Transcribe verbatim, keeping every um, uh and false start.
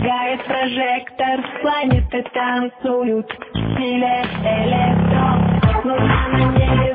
Мигает прожектор, планеты танцуют в стиле электро. Луна на небе